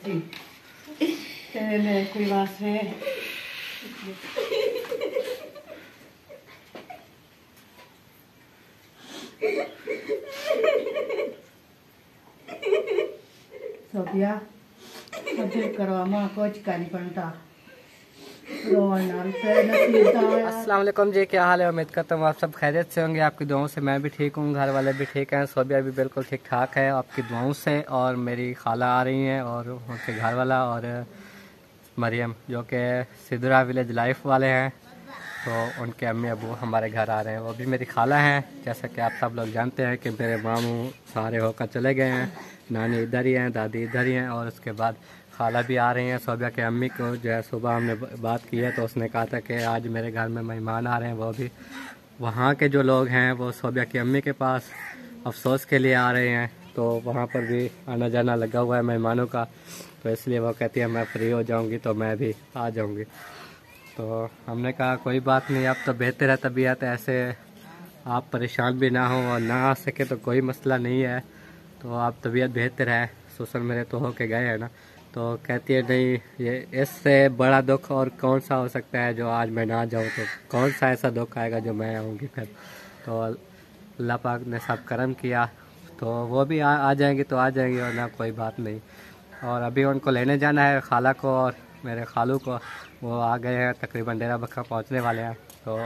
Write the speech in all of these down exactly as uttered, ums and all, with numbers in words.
जी तेरे कोई वास्ते सोफिया दिल करो माँ कुछ का नहीं बनता। अस्सलाम वालेकुम जी, क्या हाल है? उम्मीद करता हूँ आप सब खैरियत से होंगे। आपकी दुआओं से मैं भी ठीक हूँ, घर वाले भी ठीक हैं, सोबिया भी बिल्कुल ठीक ठाक है आपकी दुआओं से। और मेरी खाला आ रही हैं और उनके घर वाला और मरियम जो कि सिद्धरा विलेज लाइफ वाले हैं, तो उनके अम्मी अबू हमारे घर आ रहे हैं। वो भी मेरी खाला हैं, जैसा कि आप सब लोग जानते हैं कि मेरे मामू सारे होकर चले गए हैं। नानी इधर ही हैं, दादी इधर ही हैं और उसके बाद खाला भी आ रही हैं। सोबिया के अम्मी को जो है सुबह हमने बात की है तो उसने कहा था कि आज मेरे घर में मेहमान आ रहे हैं। वो भी वहाँ के जो लोग हैं वो सोबिया की अम्मी के पास अफसोस के लिए आ रहे हैं, तो वहाँ पर भी आना जाना लगा हुआ है मेहमानों का। तो इसलिए वो कहती है मैं फ्री हो जाऊँगी तो मैं भी आ जाऊँगी। तो हमने कहा कोई बात नहीं, अब तो बेहतर है तबीयत, ऐसे आप परेशान भी ना हो और ना आ सके तो कोई मसला नहीं है। तो आप तबीयत बेहतर है, ससुर मेरे तो हो के गए हैं ना। तो कहती है नहीं, ये इससे बड़ा दुख और कौन सा हो सकता है जो आज मैं ना जाऊँ, तो कौन सा ऐसा दुख आएगा जो मैं आऊँगी फिर। तो अल्लाह पाक ने सब करम किया, तो वो भी आ, आ जाएंगी तो आ जाएंगी और ना कोई बात नहीं। और अभी उनको लेने जाना है खाला को और मेरे खालू को, वो आ गए हैं, तकरीबन डेरा बक्का पहुँचने वाले हैं। तो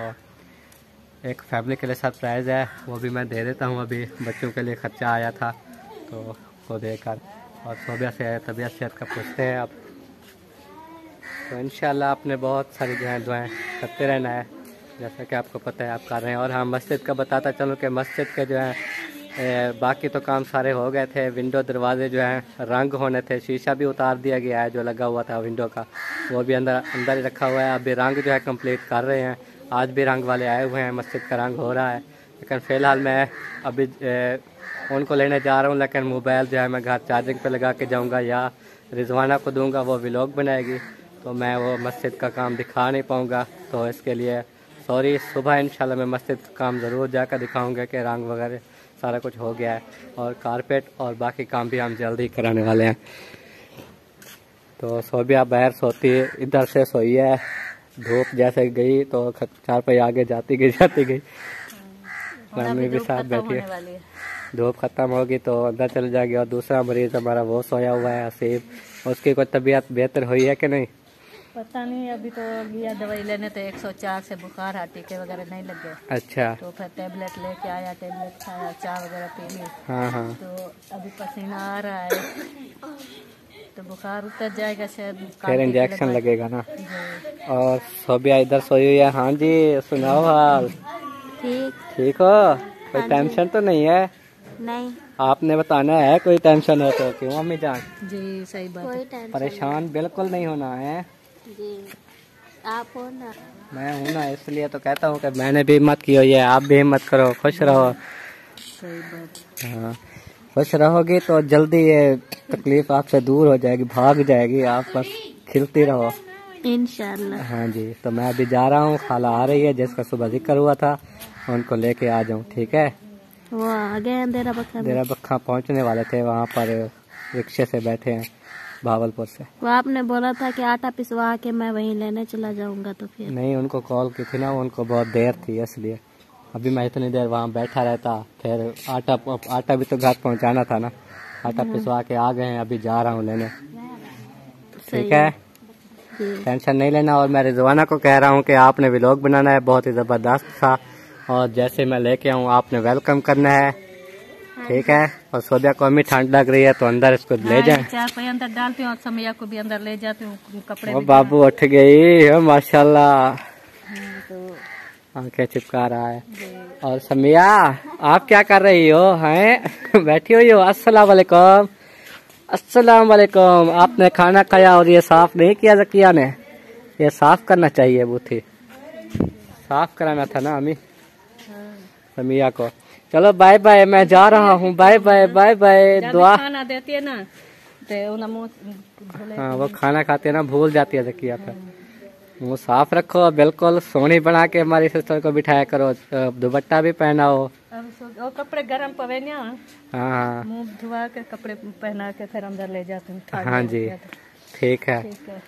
एक फैमिली के लिए सरप्राइज़ है, वो भी मैं दे देता हूँ। अभी बच्चों के लिए ख़र्चा आया था तो उसको देकर। और सोबिया से तबीयत सेहत का पूछते हैं आप। तो इंशाल्लाह आपने बहुत सारी जो है दुआएँ करते रहना है, जैसा कि आपको पता है आप कर रहे हैं। और हाँ, मस्जिद का बताता चलूँ कि मस्जिद के जो है ए, बाकी तो काम सारे हो गए थे। विंडो दरवाजे जो हैं रंग होने थे, शीशा भी उतार दिया गया है जो लगा हुआ था विंडो का, वो भी अंदर अंदर ही रखा हुआ है। अभी रंग जो है कंप्लीट कर रहे हैं, आज भी रंग वाले आए हुए हैं, मस्जिद का रंग हो रहा है। लेकिन फ़िलहाल मैं अभी ए, उनको लेने जा रहा हूँ, लेकिन मोबाइल जो है मैं घर चार्जिंग पे लगा के जाऊँगा या रिजवाना को दूँगा, वो व्लॉग बनाएगी, तो मैं वो मस्जिद का काम दिखा नहीं पाऊँगा। तो इसके लिए सॉरी। सुबह इंशाल्लाह मैं मस्जिद का काम ज़रूर जाकर दिखाऊँगा कि रंग वगैरह सारा कुछ हो गया है और कारपेट और बाकी काम भी हम जल्दी कराने वाले हैं। तो सोबिया बाहर सोती है, इधर से सोई है, धूप जैसे गई तो चार पे आगे जाती गई जाती गई। मम्मी भी साथ बैठी है, धूप खत्म होगी तो अंदर चल जाएगी। और दूसरा मरीज हमारा वो सोया हुआ है आसिफ, उसकी कोई तबीयत बेहतर हुई है कि नहीं? पता नहीं, अभी तो गया दवाई लेने, तो एक सौ चार से बुखार है, टीके वगैरह नहीं लगे। अच्छा। तो फिर टेबलेट लेके आया, टेबलेट खाया, चाय वगैरह पी ली। हाँ हाँ। तो अभी पसीना आ रहा है तो बुखार उतर जाएगा शायद, फिर इंजेक्शन लगेगा ना। और सोबिया इधर सोई हुई है। हाँ जी, सुनाओ हाल? ठीक ठीक हो? कोई टेंशन तो नहीं है? नहीं। आपने बताना है, कोई टेंशन हो तो। क्यों अम्मी जान? जी सही बात है, परेशान बिल्कुल नहीं होना है जी। आप हो ना? मैं हूँ ना, इसलिए तो कहता हूँ कि मैंने भी हिम्मत की हुई है, आप भी हिम्मत करो, खुश रहो। सही बात। हाँ, खुश रहोगी तो जल्दी ये तकलीफ आपसे दूर हो जाएगी, भाग जाएगी, आप बस खिलती रहो इंशाल्लाह। हाँ जी। तो मैं अभी जा रहा हूँ, खाला आ रही है जिसका सुबह जिक्र हुआ था, उनको लेके आ जाऊँ, ठीक है? वो आ गए डेरा बक्का। डेरा बक्का पहुँचने वाले थे, वहाँ पर रिक्शे से बैठे हैं भावलपुर से। वो आपने बोला था कि आटा पिसवा के मैं वहीं लेने चला जाऊंगा, तो फिर नहीं, उनको कॉल की थी ना, उनको बहुत देर थी इसलिए। अभी मैं इतनी देर वहाँ बैठा रहता, फिर आटा आटा भी तो घर पहुँचाना था ना, आटा पिसवा के आ गए हैं, अभी जा रहा हूँ लेने, ठीक है? टेंशन नहीं लेना। और मैं रिजवाना को कह रहा हूँ कि आपने व्लॉग बनाना है, बहुत ही ज़बरदस्त था, और जैसे मैं लेके आऊँ आपने वेलकम करना है, ठीक है? और सोबिया को अम्मी ठंड लग रही है तो अंदर इसको ले जाए, चार पे अंदर डालती हूँ और समिया को भी अंदर ले जाती हूँ, कपड़े। वो बाबू उठ गई माशाल्लाह, आंखें चिपका रहा है। और समिया आप क्या कर रही हो? हैं बैठी हुई हो? अस्सलाम वालेकुम। अस्सलाम वालेकुम। आपने खाना खाया और ये साफ नहीं किया जकिया ने? ये साफ करना चाहिए, बूथी साफ कराना था ना अम्मी समिया को। चलो बाय बाय, मैं जा रहा हूँ, बाय बाय बाय बाय। दुआ खाना देती है ना, हाँ वो खाना खाते है ना, भूल जाती है जकिया पे। मुँह साफ रखो, बिल्कुल सोनी बना के हमारी सिस्टर को बिठाया करो, दुपट्टा भी पहनाओ। वो कपड़े गर्म पवे ना, हाँ हाँ मुंह धुआ के कपड़े पहना के फिर अंदर ले जाते हैं। ठंड हाँ लग जी गया तो। ठीक है। ठीक है।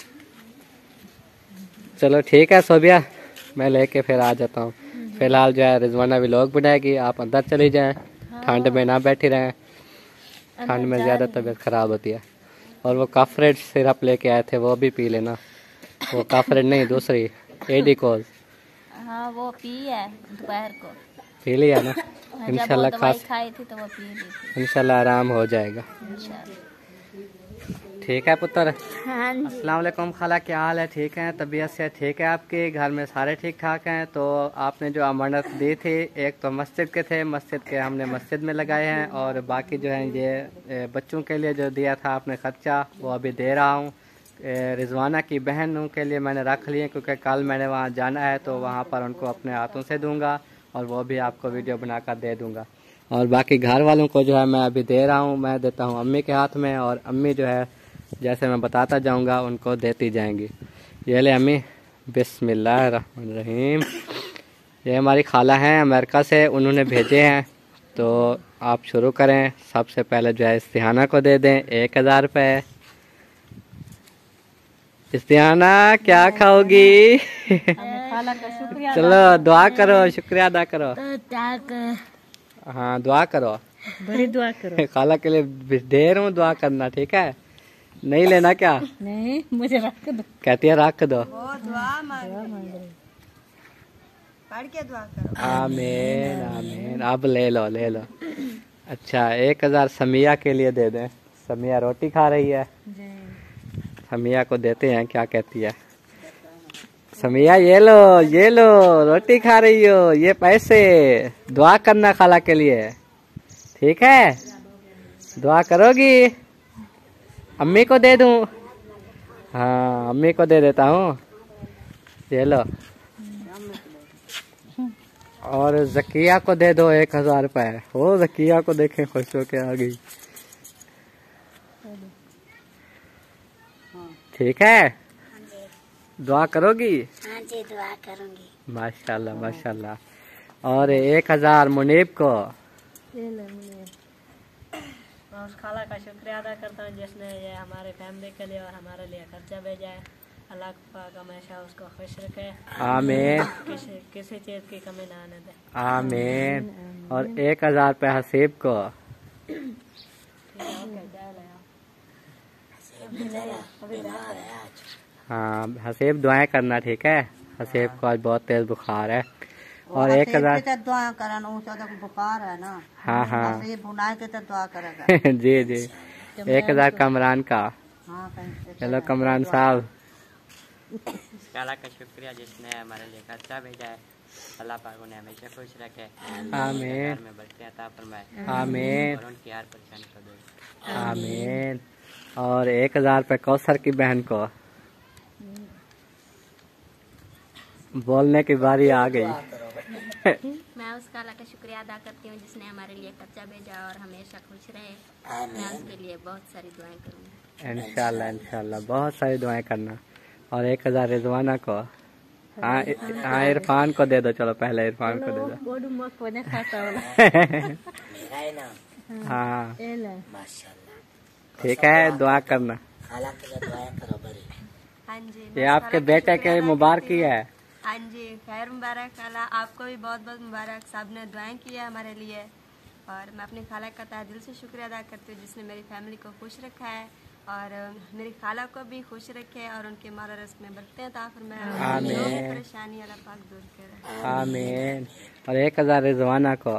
चलो ठीक है सोबिया, मैं लेके फिर आ जाता हूँ। फिलहाल जो है रिजवाना व्लॉग बनाएगी, आप अंदर चली जाएं। ठंड में ना बैठी रहें, ठंड में ज़्यादा तबीयत ख़राब होती है। और वो काफरेट सिरप लेके आए थे, वो भी पी लेना। वो काफरेट नहीं, दूसरी एडिकोज। हाँ वो पी है दोपहर को, पी लिया ना? जब वो इंशाल्लाह दवाई खास खाई थी तो वो पी ली थी इंशाल्लाह आराम हो जाएगा। इंशाल्लाह। ठीक है पुत्र। हाँ अस्सलाम वालेकुम खाला, क्या हाल है? ठीक है, तबीयत से ठीक है आपके? घर में सारे ठीक ठाक हैं? तो आपने जो अमानत दी थी, एक तो मस्जिद के थे, मस्जिद के हमने मस्जिद में लगाए हैं, और बाकी जो है ये बच्चों के लिए जो दिया था आपने ख़र्चा, वो अभी दे रहा हूँ। रिजवाना की बहनों के लिए मैंने रख लिए, क्योंकि कल मैंने वहाँ जाना है, तो वहाँ पर उनको अपने हाथों से दूँगा और वो भी आपको वीडियो बनाकर दे दूँगा। और बाकी घर वालों को जो है मैं अभी दे रहा हूँ, मैं देता हूँ अम्मी के हाथ में, और अम्मी जो है जैसे मैं बताता जाऊंगा उनको देती जाएंगी। ये ले अम्मी, बिस्मिल्लाहिर्रहमानिर्रहीम। ये हमारी खाला हैं अमेरिका से, उन्होंने भेजे हैं, तो आप शुरू करें। सबसे पहले जो है इस्तिहाना को दे दें एक हज़ार रुपये। इस्तिहाना क्या खाओगी? खाला का शुक्रिया। चलो दुआ करो, शुक्रिया अदा करो। तो हाँ दुआ करो, बड़ी दुआ करो। खाला के लिए दे रहा हूँ, दुआ करना, ठीक है? नहीं लेना क्या? नहीं, मुझे रख दो। कहती है रख दो। वो दुआ मांग रही है। पढ़ के दुआ करो। आमीन आमीन। अब ले लो ले लो। अच्छा एक हजार समिया के लिए दे दें। समिया रोटी खा रही है, समिया को देते हैं, क्या कहती है समिया? ये लो ये लो, रोटी खा रही हो, ये पैसे दुआ करना खाला के लिए, ठीक है? दुआ करोगी? अम्मी को दे दूं? हाँ अम्मी को दे देता हूँ, ये लो। और जकिया को दे दो एक हजार रुपए। वो जकिया को देखें खुश होके आ गई। ठीक है, दुआ करोगी? हाँ जी दुआ करूंगी। माशाल्लाह माशाल्लाह। और एक हजार मुनीब को। मैं उस खाला का शुक्रिया अदा करता हूँ जिसने ये हमारे फैमिली के लिए और हमारे लिए खर्चा भेजा है। अल्लाह पाक हमेशा उसको खुश रखे। आमीन। किसी किसी चीज़ की कमी ना आने दे। आमीन। और एक हजार पे हसीब को। हाँ हसीब दुआएं करना, ठीक है? हसीब को आज बहुत तेज बुखार है। और एक हजार दुआ करन, ऊंचा तो बुखार है ना। हाँ हाँ ये बुनाए के तो दुआ करेगा। जी जी। एक हजार कमरान का। हाँ कहीं चलो कमरान साहब। काला का शुक्रिया जिसने हमारे लिए खर्चा भेजा है। अल्लाह पाक उन्हें हमेशा खुश रखे। आमीन। घर में बरकत अता फरमाए। आमीन और उनकी हर परेशानी को दूर। आमीन। और एक हजार पे कौसर की बहन को। बोलने की बारी आ गई। मैं उस काला का शुक्रिया अदा करती हूँ जिसने हमारे लिए खर्चा भेजा और हमेशा खुश रहे। मैं उसके लिए बहुत सारी दुआएं करूँगी। इंशाल्लाह इंशाल्लाह बहुत सारी दुआएं करना। और एक हजार रिजवाना को। हाँ हाँ इरफान को दे दो। चलो पहले इरफान को दे दो। हाँ ठीक है, दुआ करना। हाँ जी। ये आपके बेटे के मुबारकी है। हाँ जी, खैर मुबारक खाला, आपको भी बहुत बहुत मुबारक। साहब ने दुआएं की है हमारे लिए, और मैं अपनी खाला का तहे दिल से शुक्रिया अदा करती हूँ जिसने मेरी फैमिली को खुश रखा है, और मेरी खाला को भी खुश रखे और उनके मारा रस में बरकतें अता फरमाए। आमीन। परेशानी अल्लाह पाक दूर करे। आमीन। और एक हजार रिजवाना को।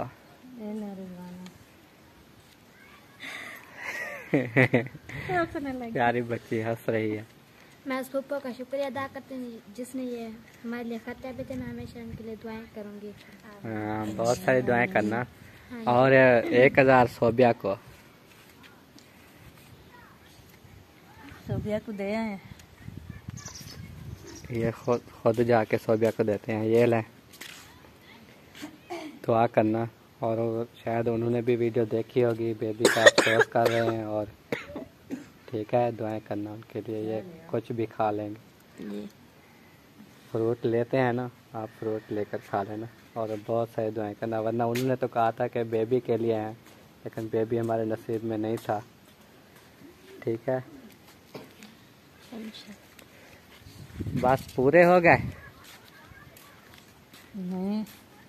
प्यारी बच्ची हंस रही है। मैं उस पप्पा का शुक्रिया अदा करती हूँ जिसने ये हमारे लिए खर्चा भेजा। मैं हमेशा उनके लिए दुआएं करूँगी। हाँ बहुत सारी दुआएं करना। और एक हजार सोबिया को। सोबिया को दे आए। ये खुद खुद जाके सोबिया को देते हैं। ये लें, दुआ करना। और शायद उन्होंने भी वीडियो देखी होगी, बेबी का अफसोस कर रहे हैं। और ठीक है, दुआएं करना उनके लिए। ये कुछ भी खा लेंगे। फ्रूट लेते हैं ना, आप फ्रूट लेकर खा लेना। और बहुत सारी दुआएं करना, वरना उन्होंने तो कहा था कि बेबी के लिए हैं, लेकिन बेबी हमारे नसीब में नहीं था। ठीक है, बस पूरे हो गए? नहीं,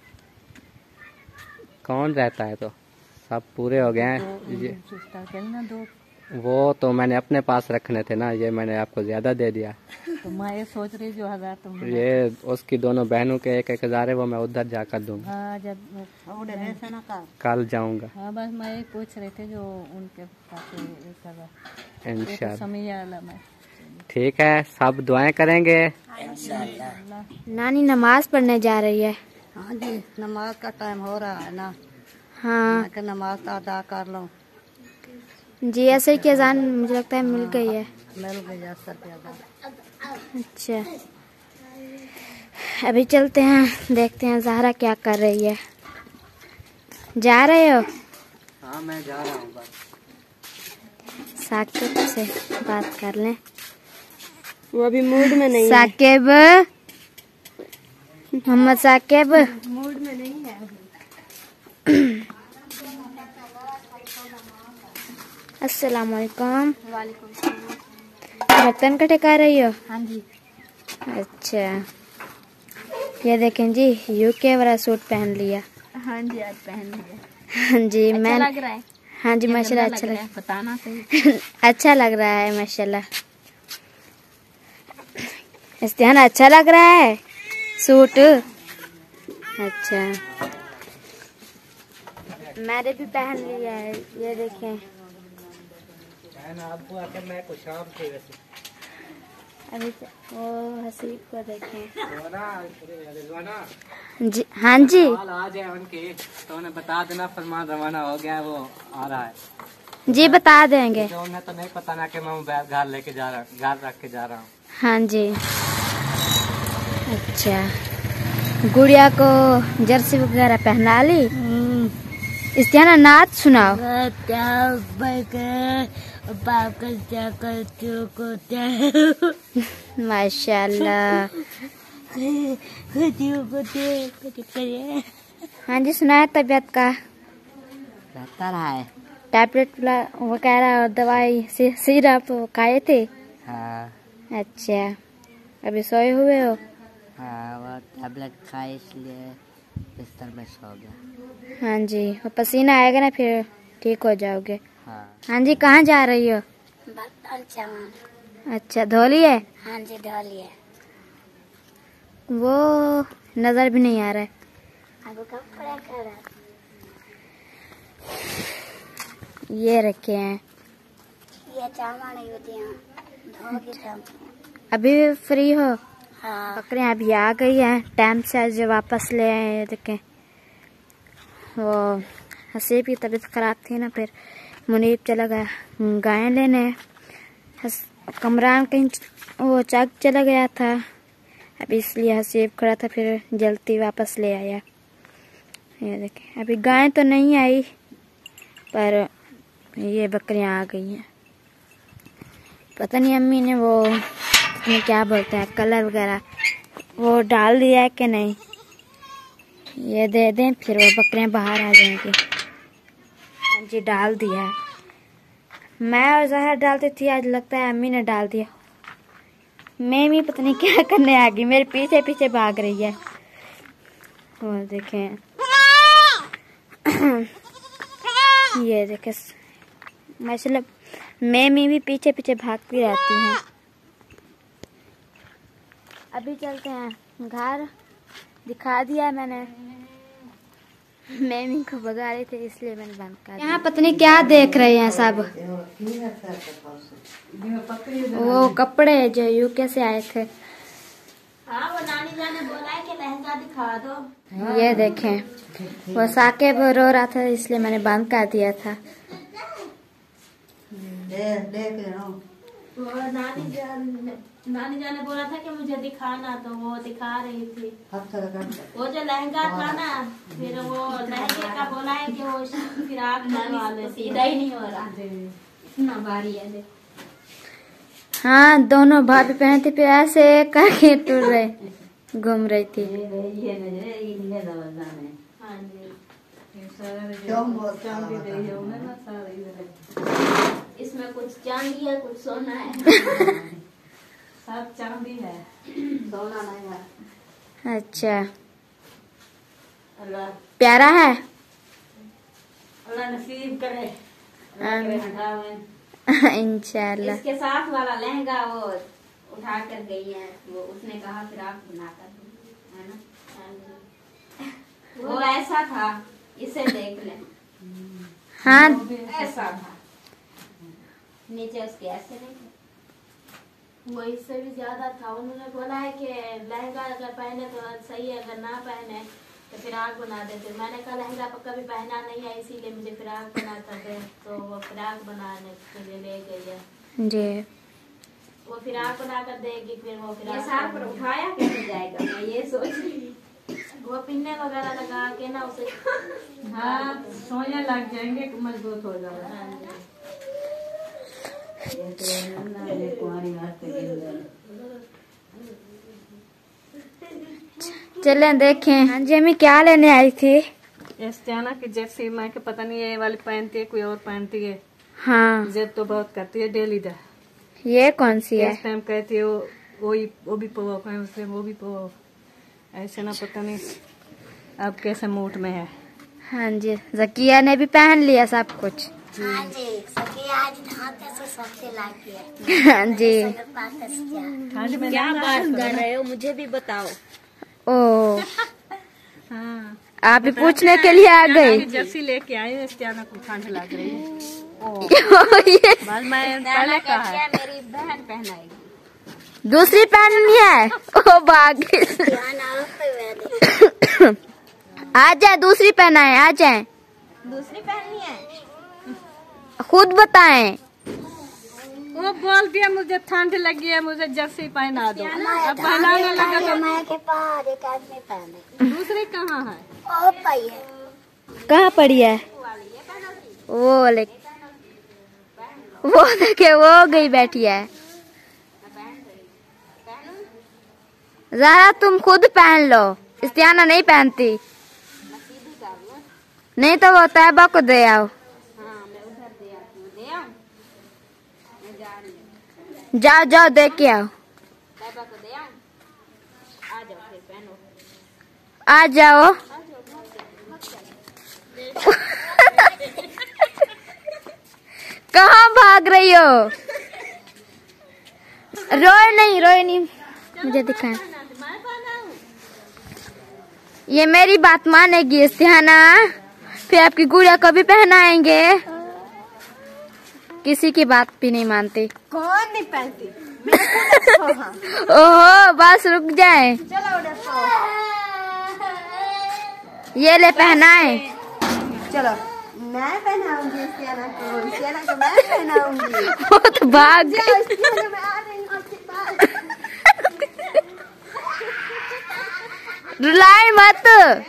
कौन रहता है तो सब पूरे हो गए हैं। ये दो वो तो मैंने अपने पास रखने थे ना, ये मैंने आपको ज्यादा दे दिया। तो मैं ये सोच रही जो हजार तुम ये उसकी दोनों बहनों के एक एक हजार है, वो मैं उधर जाकर दूंगा। हाँ, जब कल जाऊंगा। हाँ, बस मैं ये पूछ रहे थे जो उनके पास एक हजार इंशाल्लाह। समझ मैं ठीक है, सब दुआएं करेंगे। नानी नमाज पढ़ने जा रही है। हाँ जी, नमाज का टाइम हो रहा है ना। हाँ मैं नमाज तो अदा कर लो। जी, ऐसे की अजान मुझे लगता है मिल गई है। मिल गई असर पे अजान। अच्छा, अभी चलते हैं, देखते हैं ज़हरा क्या कर रही है। जा रहे हो? हाँ, मैं जा रहा हूँ। बस साकिब से बात कर लें। वो अभी मूड में नहीं है। साकिब, मोहम्मद साकिब मूड में नहीं है। अस्सलाम वालेकुम। वालेकुम सलाम। बर्तन का टिका रही हो? हाँ जी। अच्छा, ये देखें जी, यूके वाला सूट पहन लिया। हाँ जी, आज पहन लिया। हाँ जी, अच्छा मैं लग रहा है। हाँ जी, माशाल्लाह अच्छा लग रहा है। बताना सही। अच्छा लग रहा है माशाल्लाह। इस्तेहान अच्छा लग रहा है सूट। अच्छा, मैंने भी पहन लिया है, ये देखें। अभी वो हसीब को देखें। जी हाँ जी, आ जाए उनकी तो उन्हें बता देना, फरमान रवाना हो गया है, वो आ रहा है जी बता देंगे। तो उन्हें तो नहीं पता ना कि मैं मोबाइल घर लेके जा रहा हूँ, घर रख के जा रहा हूँ। हाँ जी। अच्छा, गुड़िया को जर्सी वगैरह पहना ली। इस्तेहाना नाच सुनाओ। माशाल्लाह। हाँ जी, सुनाए तबीयत का? बेहतर है। टैबलेट वगैरह और दवाई सिरप खाए थे? हाँ अच्छा, अभी सोए हुए हो? हाँ, वो टैबलेट खाए इसलिए बिस्तर में सो गया। हाँ जी, वो पसीना आएगा ना फिर ठीक हो जाओगे। हाँ। हाँ जी, कहाँ जा रही हो? अच्छा, धोली है? हाँ जी, धोली है। वो नजर भी नहीं आ रहा है। आपको कपड़ा कर रहा ये रखे हैं। ये चावल नहीं होती हैं, धो के टाइम। अभी फ्री हो? हाँ। बकरियां अभी आ गई हैं, टाइम से आज वापस ले आए। देखें, वो हसीब की तबीयत खराब थी ना, फिर मुनीब चला गया गायें लेने। कमरान कहीं वो चक चला गया था, अभी इसलिए हसीब खड़ा था, फिर जल्दी वापस ले आया। ये देखें, अभी गायें तो नहीं आई पर ये बकरियां आ गई हैं। पता नहीं अम्मी ने वो ने क्या बोलते हैं कलर वगैरह वो डाल दिया है कि नहीं, ये दे दें फिर वो बकरियां बाहर आ जाएंगी। हाँ जी, डाल दिया है। मैं और जहर डालती थी, आज लगता है अम्मी ने डाल दिया। मैं भी पता नहीं क्या करने आ गई, मेरे पीछे पीछे भाग रही है। और देखें ये देखें माशाल्लाह, मैं भी पीछे पीछे भागती रहती हैं। अभी चलते हैं घर, दिखा दिया मैंने। मैं को भगा रही थी इसलिए मैंने बंद कर। यहाँ पत्नी क्या देख रहे हैं सब? वो कपड़े जो यूके से आए थे। हाँ, वो नानी जान ने बोला है कि लहंगा दिखा दो। ये देखें, वो साकिब रो रहा था इसलिए मैंने बंद कर दिया था। वो नानी जान नानी जान ने बोला था कि मुझे दिखाना, तो वो दिखा रही थी। वो जो लहंगा था ना, फिर वो लहंगे का बोला है कि वो फिराक बनवा ले, सीधा ही नहीं हो रहा, इतना भारी है। हाँ, दोनों भाभी पहने थे, फिर ऐसे करके टूट रहे। घूम रही थी। इसमें कुछ चांदी है, कुछ सोना है। सब चांदी है, सोना नहीं है। अच्छा, प्यारा है। अल्लाह नसीब करे। इंशाल्लाह। इसके साथ वाला लहंगा वो उठा कर गई है, वो उसने कहा फिर आप बनाकर है ना। वो ऐसा था, इसे देख ले। हाँ, ऐसा था, नीचे उसके ऐसे नहीं थे। वो इससे भी ज्यादा था। उन्होंने बोला है कि लहंगा अगर पहने तो सही है, अगर ना पहने तो फिराक बना देते। मैंने कहा लहंगा कभी पहना नहीं है, इसीलिए मुझे फिराक बनाकर दे। तो वो फिराक बनाने के लिए ले गई है जी। वो फिराक बना कर देगी, फिर वो फिराक सर पर उठाया कैसे जाएगा, मैं ये सोच रही। वो पिन्ने वगैरह लगा के ना उसे हाँ सोने लग जाएंगे, मजबूत हो जाएगा। चलें देखें। हाँ जी, हमें क्या लेने आई थी? एस्टियाना की जर्सी। मैं के पता नहीं ये वाली पहनती है, कोई और पहनती है। हाँ, जिद तो बहुत करती है डेली दा। ये कौन सी है? इस टाइम कहती है वो वही वो भी पो उसे वो भी पो ऐसे ना, पता नहीं अब कैसे मूड में है। हाँ जी, जकिया ने भी पहन लिया सब कुछ। हाँ जी, सखी आज धाते से सबसे लागी है। हाँ जी। ठंड में क्या बात कर रहे हो, मुझे भी बताओ। ओ, हाँ आप भी पूछने के लिए आ गई? जर्सी लेके आई है, एस्टियाना को ठंड लग रही है। ये बस मैं पहले कहा है मेरी बहन पहनाएगी। दूसरी पहननी है। ओ भाग। आ जाए, दूसरी पहनाए, आ जाए। दूसरी पहननी है, खुद बताएं। वो बोल दिया मुझे ठंड लगी है, मुझे जर्सी पहना दो। अब पहनाने लगा तो मैं के पास एक आदमी पहने दूसरी कहाँ है? और पाई है। कहाँ पड़ी है? वो वाले, वो देखे, वो गई बैठी है। जरा तुम खुद पहन लो, इस्तियाना नहीं पहनती। नहीं तो वो तैयबा को दे आओ। जाओ जाओ, दे के आओ। आ जाओ। कहाँ भाग रही हो? रोए नहीं, रोए नहीं, मुझे दिखाएं। ये मेरी बात मानेगी इस्तियाना, फिर आपकी गुड़िया को भी पहनाएंगे। किसी की बात भी नहीं मानती। कौन नहीं पहनती? ओहो, बस रुक जाए। ये ले पहनाए। चलो मैं पहनाऊंगी इस्तियाना को, इस्तियाना को मैं पहनाऊंगी। वो तो भाग गई। इस्तियाना मैं आ रही हूँ आपके पास। रुलाए मत।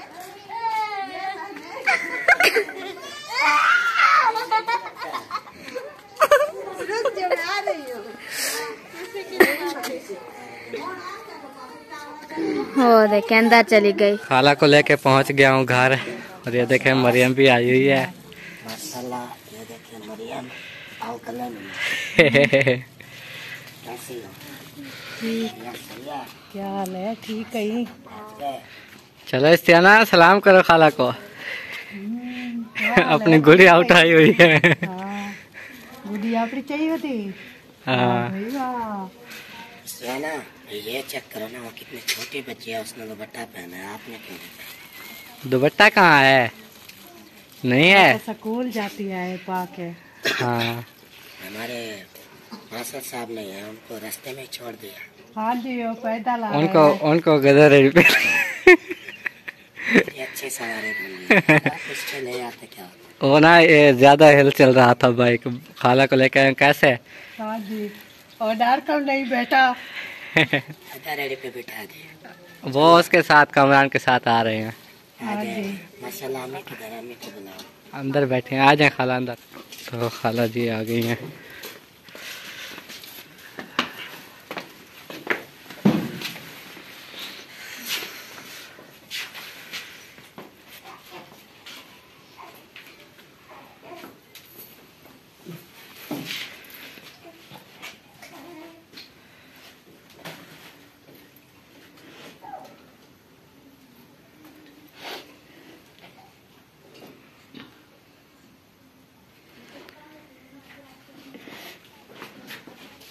रुक जा, मैं आ रही हूँ। हो देखे, अंदर चली गई। खाला को लेके पहुंच गया हूँ घर, और ये देखे मरियम भी आई हुई है। माशाल्लाह, ये देखिए मरियम आओ कलर में कैसी हो? क्या हाल है? ठीक है ही। चलो इस्तियाना, सलाम करो खाला को। अपनी गुड़िया उठाई हुई है। गुड़िया अपनी चाहिए थी। हाँ, ना ये चेक करो ना, वो कितनी छोटी बच्ची है, उसने दुपट्टा पहना है, आपने क्यों नहीं पहना? दुपट्टा कहाँ है? नहीं है। स्कूल जाती है पाके। हाँ, हमारे मास्टर साहब ने है, उनको रास्ते में छोड़ दिया। हाँ जी, वो पैदल आ उनको उनको गदर पे ये अच्छी सवारी बन गई। कुछ नहीं आते क्या? वो ना, ये ज्यादा हिल चल रहा था बाइक। खाला को लेकर कैसे? हाँ जी, और डर कम नहीं बैठा। आधा रेडी पे बिठा दिया। वो उसके साथ, कमरान के साथ आ रहे हैं। माशाल्लाह, अम्मी किधर? अम्मी को बुलाओ। अंदर बैठे हैं, आ जाए खाला अंदर। तो खाला जी आ गई हैं।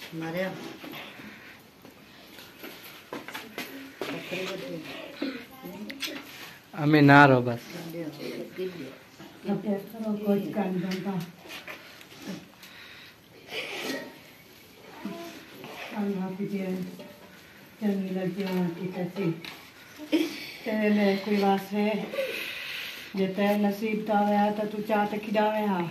मारे हमें ना रो बस कोई काम बनता अल्लाह की जय चंगी लगी की तसी तेरे में कोई वास है जे तेरे नसीब ता आया तो तू चाह ते खिलावे हा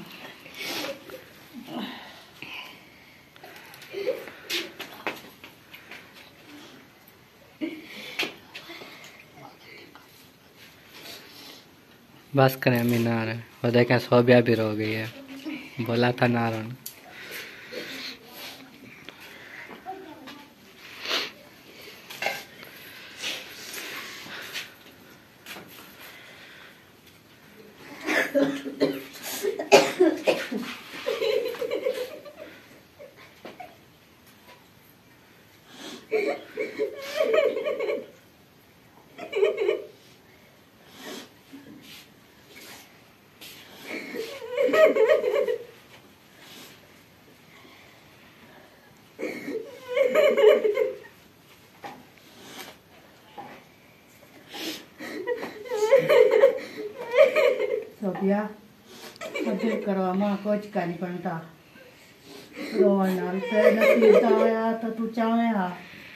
बस करें अम्मी ना रहे और देखें सोबिया भी रो गई है बोला था ना रोना सोबिया अभी करो मां कुछ कानी बनता रोवन नाल पे नसीब ता आया तो तू चाहे हा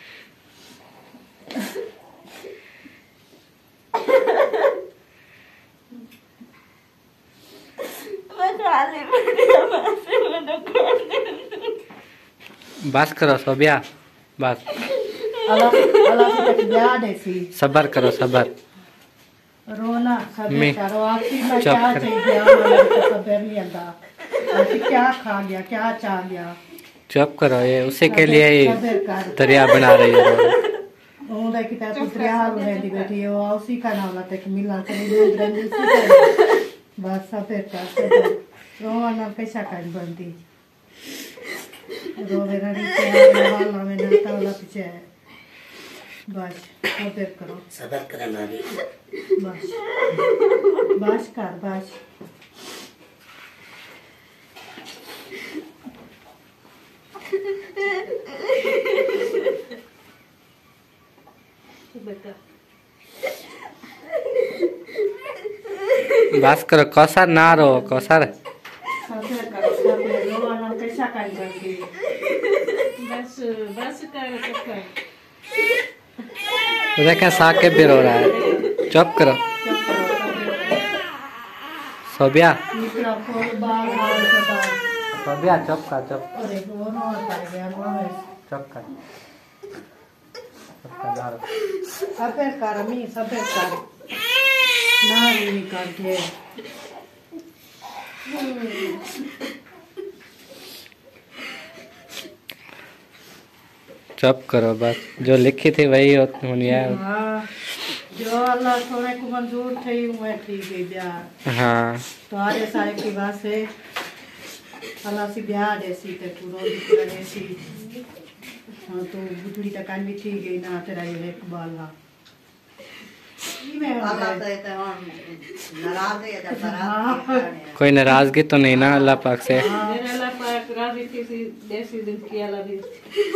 बस करो सोबिया बस अल्लाह अल्लाह से तक ब्याह देसी सबर करो सबर रोना सबर मैं- करो आपकी मैं चुप क्या कर। चाहिए हमारे को सबर नहीं आता आप क्या खा गया क्या चाह गया चुप करो ये उसी के लिए ही सबर कर दरिया बना रही है रोड। ਉਹਦਾ ਕਿ ਤਾਂ ਪੁੱਤਰਿਆ ਹਾਲ ਰਹਿੰਦੀ ਬੈਠੀ ਉਹ ਉਸੇ का नाम लाते कि मिला चली रंजी सी कर बस सब कर रोवा ना कैसा कर बनती रोवे ना रिश्ते हाल में ना ताला पीछे बस सब करो सबर करें भाभी बस बस कर बस बस करो कौसर ना रो कौसर सब करो सब रोवा ना कैसा कर बनती बस बस कर कर देखें साकिब भी रो रहा है चुप करो सोबिया निकला कोई बाल हाल पता सोबिया चुप कर चुप अरे वो नो आता है यार वो चुप कर चुप कर ना रो। सफेद कर मी सफेद कर ना नहीं करके चुप करो बस जो लिखी थी वही होनी है। हाँ जो अल्लाह थोड़े को मंजूर थी वो ठीक है ब्याह हाँ तुम्हारे सारे की बात से अल्लाह से ब्याह देसी ते पूरा पूरा देसी हाँ तो बुढ़ी तक भी ठीक है ना तेरा ये एक बाल हा कोई नाराजगी तो नहीं ना अल्लाह पाक से। मेरे अल्लाह पाक राजी थी सी देसी दिन की अल्लाह भी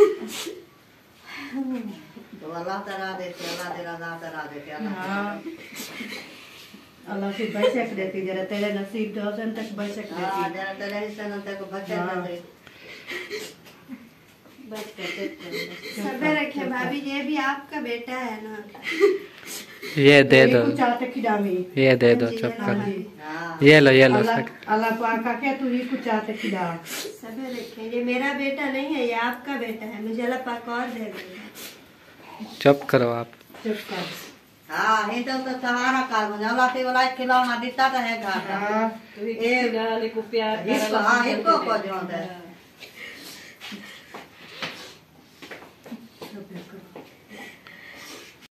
तो अल्लाह तरा देते अल्लाह तेरा ना तरा देते अल्लाह अल्लाह से बचक देती जरा तेरे नसीब दोजन तक बचक देती हां जरा तेरे हिस्से तक बचक देती बस करते सबर रखे भाभी ये भी आपका बेटा है ना ये दे दो चाहते खिलामी ये दे दो चुप कर ये लो ये लो सक अल्लाह पाक का क्या तू ही कुछ चाहते खिला सबर रखे ये मेरा बेटा नहीं है ये आपका बेटा है मुझे अल्लाह पाक और दे देगा चुप करो आप चुप कर हाँ ये तो तो सहारा काल में अल्लाह से वाला खिलौना देता तो है घर हां ये गाली को प्यार इसको हाँ इसको को जो है